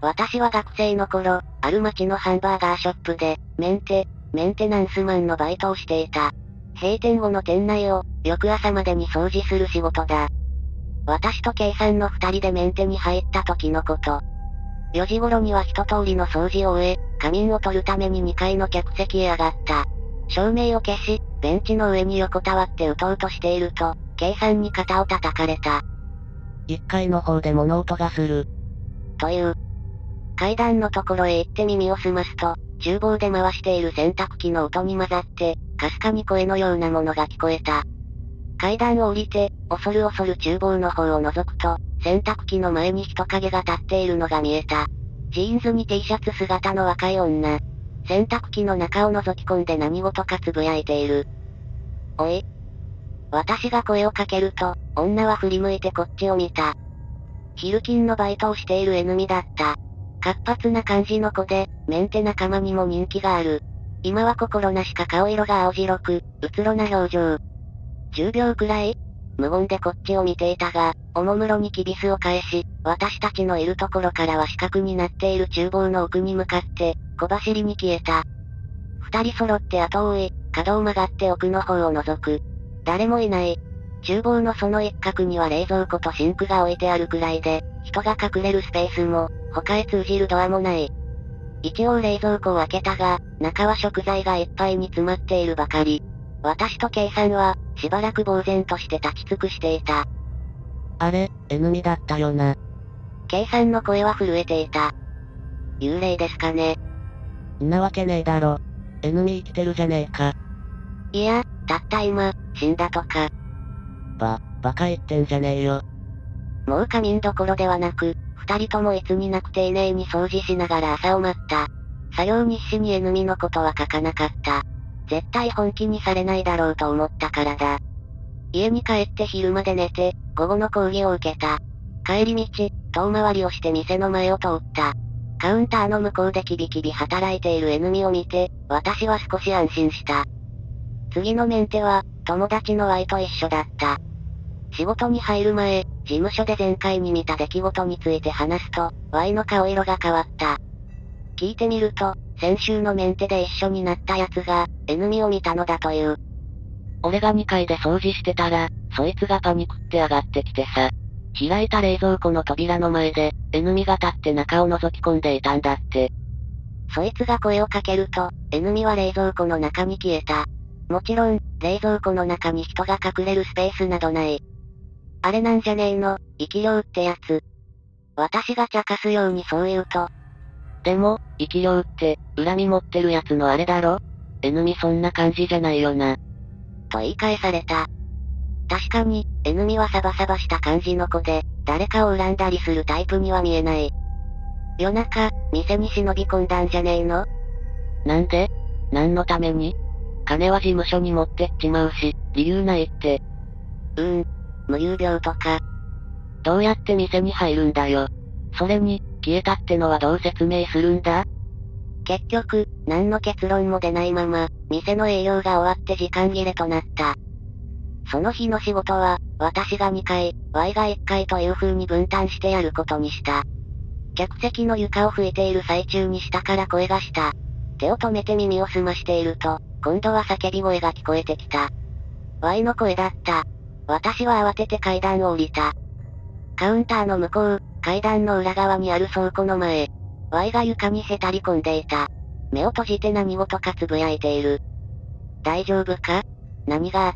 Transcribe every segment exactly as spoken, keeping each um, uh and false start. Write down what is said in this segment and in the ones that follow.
私は学生の頃、ある町のハンバーガーショップで、メンテ、メンテナンスマンのバイトをしていた。閉店後の店内を、翌朝までに掃除する仕事だ。私と K さんの二人でメンテに入った時のこと。よじ頃には一通りの掃除を終え、仮眠を取るためににかいの客席へ上がった。照明を消し、ベンチの上に横たわって打とうとしていると、K さんに肩を叩かれた。 いっかいの方で物音がする。 という。階段のところへ行って耳を澄ますと、厨房で回している洗濯機の音に混ざって、かすかに声のようなものが聞こえた。階段を降りて、恐る恐る厨房の方を覗くと、洗濯機の前に人影が立っているのが見えた。ジーンズに T シャツ姿の若い女。洗濯機の中を覗き込んで何事かつぶやいている。おい。私が声をかけると、女は振り向いてこっちを見た。昼勤のバイトをしている N ミだった。活発な感じの子で、メンテ仲間にも人気がある。今は心なしか顔色が青白く、うつろな表情。じゅうびょうくらい無言でこっちを見ていたが、おもむろにキビスを返し、私たちのいるところからは死角になっている厨房の奥に向かって、小走りに消えた。二人揃って後を追い、角を曲がって奥の方を覗く。誰もいない。厨房のその一角には冷蔵庫とシンクが置いてあるくらいで、人が隠れるスペースも、他へ通じるドアもない。一応冷蔵庫を開けたが、中は食材がいっぱいに詰まっているばかり。私と K さんは、しばらく呆然として立ち尽くしていた。 あれ、N ミだったよな。 K さんの声は震えていた。幽霊ですかね。 んなわけねえだろ。N ミ生きてるじゃねえか。 いや、たった今、死んだとか。 ば、バカ言ってんじゃねえよ。 もう仮眠どころではなく、二人ともいつになく丁寧に掃除しながら朝を待った。作業日誌に N ミのことは書かなかった。絶対本気にされないだろうと思ったからだ。家に帰って昼まで寝て、午後の講義を受けた。帰り道、遠回りをして店の前を通った。カウンターの向こうでキビキビ働いている N ミを見て、私は少し安心した。次のメンテは、友達の Y と一緒だった。仕事に入る前、事務所で前回に見た出来事について話すと、Y の顔色が変わった。聞いてみると、先週のメンテで一緒になった奴が、N ミを見たのだという。 俺がにかいで掃除してたら、そいつがパニクって上がってきてさ。開いた冷蔵庫の扉の前で、N ミが立って中を覗き込んでいたんだって。 そいつが声をかけると、N ミは冷蔵庫の中に消えた。もちろん、冷蔵庫の中に人が隠れるスペースなどない。あれなんじゃねえの、生き量ってやつ。私が茶化すようにそう言うと。 でも、生き量って、恨み持ってるやつのあれだろ？ N ミそんな感じじゃないよな。 と言い返された。確かに、N ミはサバサバした感じの子で、誰かを恨んだりするタイプには見えない。夜中、店に忍び込んだんじゃねえの？ なんで？何のために？金は事務所に持ってっちまうし、理由ないって。 うーん、無遊病とか。 どうやって店に入るんだよ。それに、消えたってのはどう説明するんだ？ 結局、何の結論も出ないまま、店の営業が終わって時間切れとなった。その日の仕事は、私がにかい、Y がいっかいという風に分担してやることにした。客席の床を拭いている最中に下から声がした。手を止めて耳を澄ましていると、今度は叫び声が聞こえてきた。Y の声だった。私は慌てて階段を降りた。カウンターの向こう、階段の裏側にある倉庫の前。Y が床にへたり込んでいた。目を閉じて何事かつぶやいている。大丈夫か？何があった？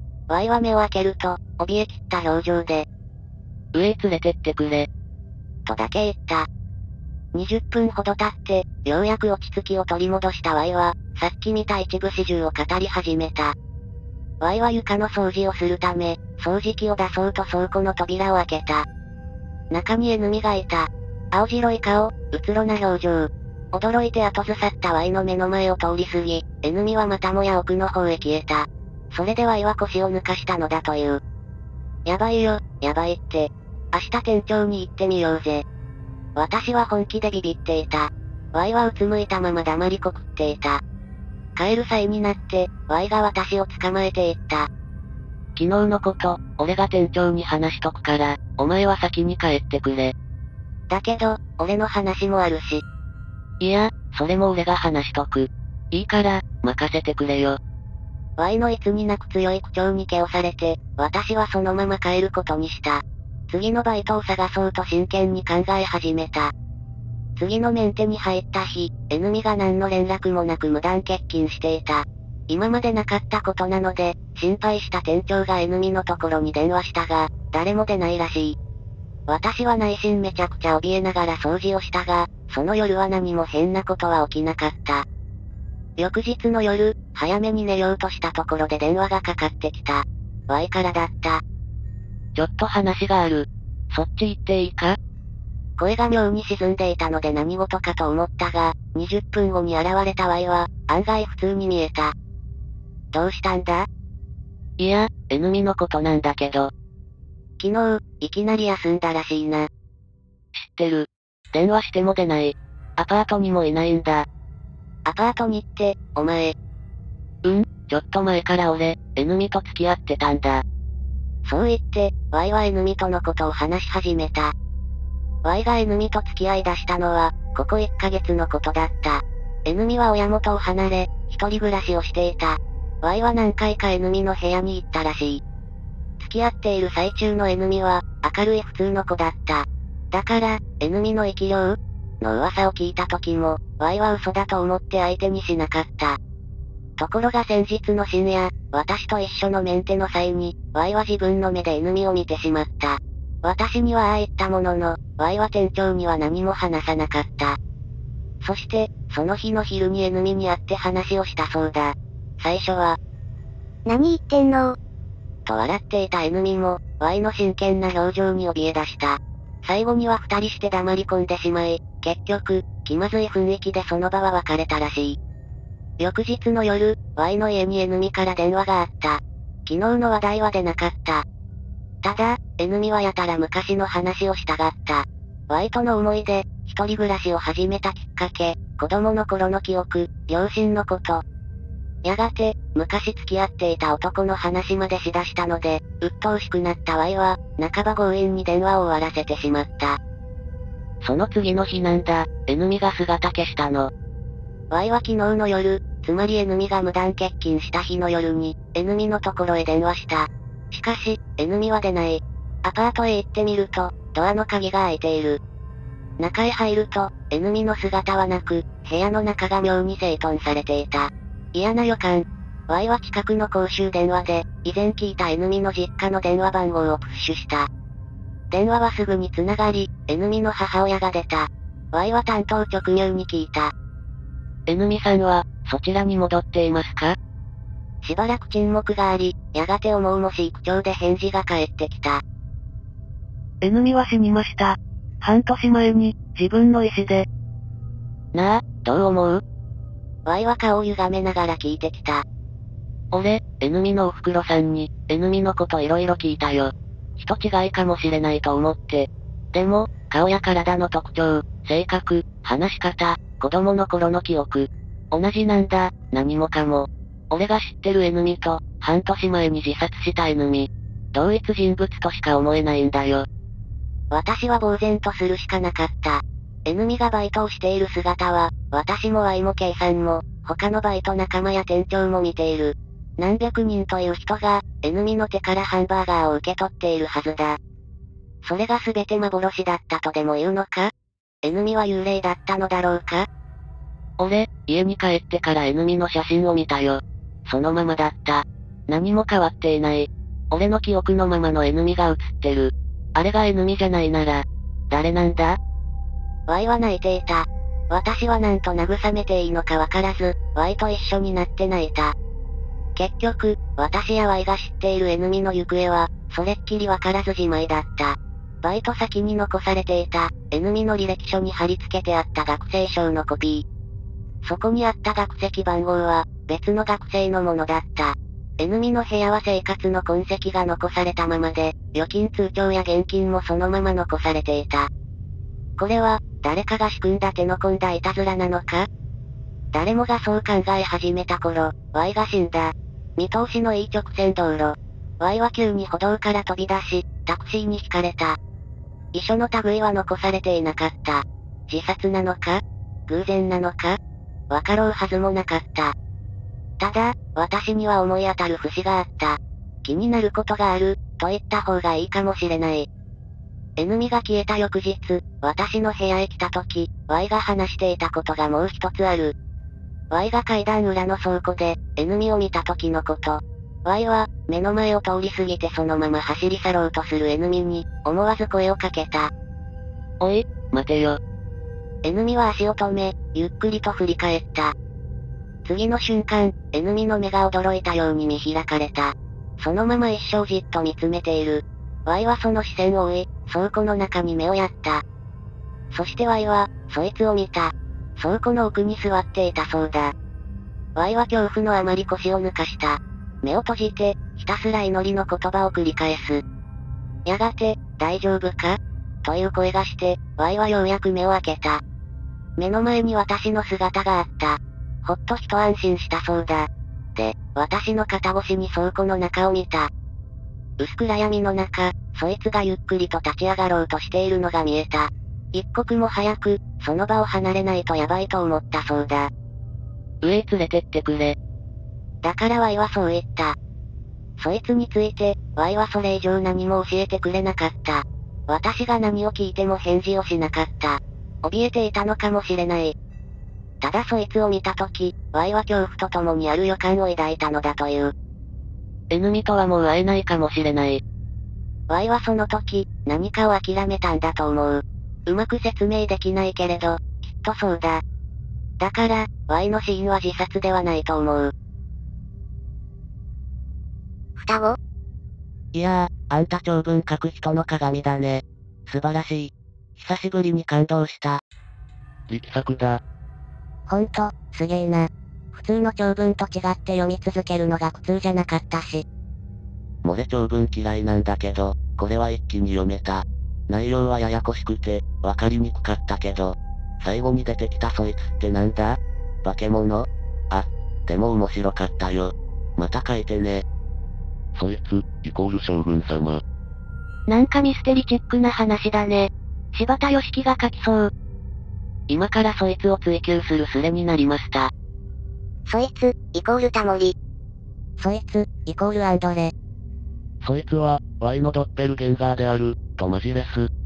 Y は目を開けると、怯え切った表情で。 上へ連れてってくれ。 とだけ言った。にじゅっぷんほど経って、ようやく落ち着きを取り戻した Y は、さっき見た一部始終を語り始めた。Y は床の掃除をするため、掃除機を出そうと倉庫の扉を開けた。中に N ミがいた。青白い顔、うつろな表情。驚いて後ずさった Y の目の前を通り過ぎ、N ミはまたもや奥の方へ消えた。それで Y は腰を抜かしたのだという。やばいよ、やばいって。明日店長に行ってみようぜ。私は本気でビビっていた。Y はうつむいたまま黙りこくっていた。帰る際になって、Y が私を捕まえていった。 昨日のこと、俺が店長に話しとくから、お前は先に帰ってくれ。 だけど、俺の話もあるし。 いや、それも俺が話しとく。いいから、任せてくれよ。 Y のいつになく強い口調に気をされて、私はそのまま帰ることにした。次のバイトを探そうと真剣に考え始めた。次のメンテに入った日、N ミが何の連絡もなく無断欠勤していた。今までなかったことなので、心配した店長が N ミのところに電話したが、誰も出ないらしい。私は内心めちゃくちゃ怯えながら掃除をしたが、その夜は何も変なことは起きなかった。翌日の夜、早めに寝ようとしたところで電話がかかってきた。Y からだった。 ちょっと話がある。そっち行っていいか？ 声が妙に沈んでいたので何事かと思ったが、にじゅっぷんごに現れた Y は、案外普通に見えた。どうしたんだ？ いや、N ミのことなんだけど。 昨日、いきなり休んだらしいな。 知ってる。電話しても出ない。アパートにもいないんだ。 アパートにって、お前。 うん、ちょっと前から俺、N ミと付き合ってたんだ。 そう言って、Y は N ミとのことを話し始めた。Y が N ミと付き合い出したのは、ここいっかげつのことだった。N ミは親元を離れ、一人暮らしをしていた。Y は何回か N ミの部屋に行ったらしい。付き合っている最中の N ミは、明るい普通の子だった。だから、N ミの生き量の噂を聞いた時も、Y は嘘だと思って相手にしなかった。ところが先日の深夜、私と一緒のメンテの際に、Y は自分の目で N ミを見てしまった。私にはああ言ったものの、Y は店長には何も話さなかった。そして、その日の昼に N ミに会って話をしたそうだ。最初は、 何言ってんの？ と笑っていた N ミも、Y の真剣な表情に怯え出した。最後には二人して黙り込んでしまい、結局、気まずい雰囲気でその場は別れたらしい。翌日の夜、Y の家に N ミから電話があった。昨日の話題は出なかった。ただ、N ミはやたら昔の話をしたがった。Y との思い出、一人暮らしを始めたきっかけ、子供の頃の記憶、両親のこと。やがて、昔付き合っていた男の話までしだしたので、鬱陶しくなった Y は、半ば強引に電話を終わらせてしまった。 その次の日なんだ、N ミが姿消したの。 Y は昨日の夜、つまり N ミが無断欠勤した日の夜に、N ミのところへ電話した。しかし、N ミは出ない。アパートへ行ってみると、ドアの鍵が開いている。中へ入ると、N ミの姿はなく、部屋の中が妙に整頓されていた。嫌な予感。Y は近くの公衆電話で、以前聞いた N ミの実家の電話番号をプッシュした。電話はすぐに繋がり、N ミの母親が出た。Y は担当直入に聞いた。 N ミさんは、そちらに戻っていますか？ しばらく沈黙があり、やがて重々しい口調で返事が返ってきた。 N ミは死にました。半年前に、自分の意思で。 なあ、どう思う？ Y は顔を歪めながら聞いてきた。 俺、N ミのお袋さんに、N ミのこと色々聞いたよ。人違いかもしれないと思って。でも、顔や体の特徴、性格、話し方、子供の頃の記憶。同じなんだ、何もかも。俺が知ってる N ミと、半年前に自殺した N ミ。同一人物としか思えないんだよ。 私は呆然とするしかなかった。N ミがバイトをしている姿は、私も Y も K さんも、他のバイト仲間や店長も見ている。何百人という人が、N ミの手からハンバーガーを受け取っているはずだ。それが全て幻だったとでも言うのか？ N ミは幽霊だったのだろうか？ 俺、家に帰ってから N ミの写真を見たよ。そのままだった。何も変わっていない。俺の記憶のままの N ミが写ってる。あれが N ミじゃないなら、誰なんだ？ Y は泣いていた。私は何と慰めていいのかわからず、Y と一緒になって泣いた。結局、私や Y が知っている N ミの行方は、それっきりわからずじまいだった。バイト先に残されていた、N ミの履歴書に貼り付けてあった学生証のコピー。そこにあった学籍番号は、別の学生のものだった。N ミの部屋は生活の痕跡が残されたままで、預金通帳や現金もそのまま残されていた。これは、誰かが仕組んだ手の込んだいたずらなのか？誰もがそう考え始めた頃、Y が死んだ。見通しのいい直線道路。Y は急に歩道から飛び出し、タクシーにひかれた。 遺書の類は残されていなかった。自殺なのか？偶然なのか？わかろうはずもなかった。ただ、私には思い当たる節があった。気になることがある、と言った方がいいかもしれない。N ミが消えた翌日、私の部屋へ来た時、Y が話していたことがもう一つある。Y が階段裏の倉庫で、N ミを見た時のこと。Y は、目の前を通り過ぎてそのまま走り去ろうとする N ミに、思わず声をかけた。 おい、待てよ。 N ミは足を止め、ゆっくりと振り返った。次の瞬間、N ミの目が驚いたように見開かれた。そのまま一生じっと見つめている。Y はその視線を追い、倉庫の中に目をやった。そして Y は、そいつを見た。倉庫の奥に座っていたそうだ。Y は恐怖のあまり腰を抜かした。目を閉じて、ひたすら祈りの言葉を繰り返す。やがて、大丈夫か？という声がして、Y はようやく目を開けた。目の前に私の姿があった。ほっと一安心したそうだ。で、私の肩越しに倉庫の中を見た。薄暗闇の中、そいつがゆっくりと立ち上がろうとしているのが見えた。一刻も早く、その場を離れないとやばいと思ったそうだ。 上へ連れてってくれ。 だから Y はそう言った。そいつについて、Y はそれ以上何も教えてくれなかった。私が何を聞いても返事をしなかった。怯えていたのかもしれない。ただそいつを見たとき、Y は恐怖と共にある予感を抱いたのだという。 N ミとはもう会えないかもしれない。 Y はその時、何かを諦めたんだと思う。うまく説明できないけれど、きっとそうだ。だから、Y の死因は自殺ではないと思う。 双子？ いやー、あんた長文書く人の鏡だね。素晴らしい。久しぶりに感動した。 力作だ。 ほんと、すげえな。普通の長文と違って読み続けるのが苦痛じゃなかったし。 漏れ長文嫌いなんだけど、これは一気に読めた。内容はややこしくて、わかりにくかったけど、最後に出てきたそいつってなんだ？化け物？あ、でも面白かったよ。また書いてね。 そいつ、イコール将軍様。 なんかミステリチックな話だね。柴田義樹が書きそう。 今からそいつを追求するスレになりました。 そいつ、イコールタモリ。そいつ、イコールアンドレ。 そいつは、Y のドッペルゲンガーである、とマジレス。